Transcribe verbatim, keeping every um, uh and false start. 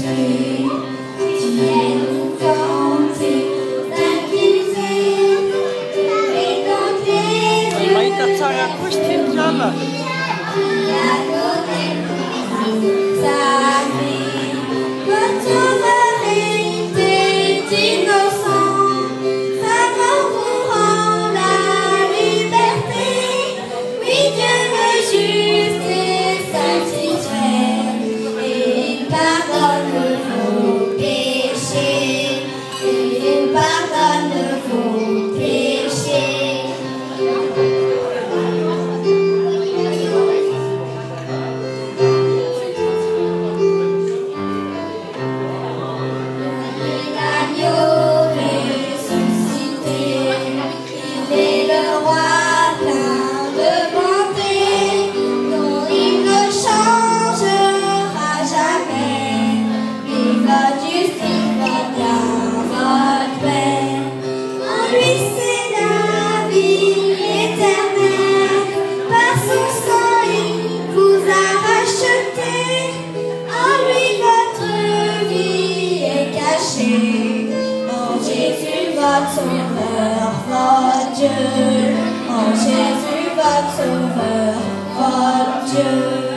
Jésus, tu es tout entier, accusé, et donc les Ma ei tahtsanga kuskilt jälle. à côté de sa vie, votre vérité innocent, sa mort vous rend la liberté. Oui, Dieu le juste est satisfait, et il pardonne vos péchés, et il pardonne vos péchés. L'agneau ressuscité, il est le roi plein de bonté, dont il ne changera jamais. Vive votre justice, votre bien, votre paix. En lui c'est la vie éternelle, par son sang il vous a racheté. En lui votre vie est cachée, en Jésus votre sauveur, votre Dieu, en Jésus votre sauveur, votre Dieu.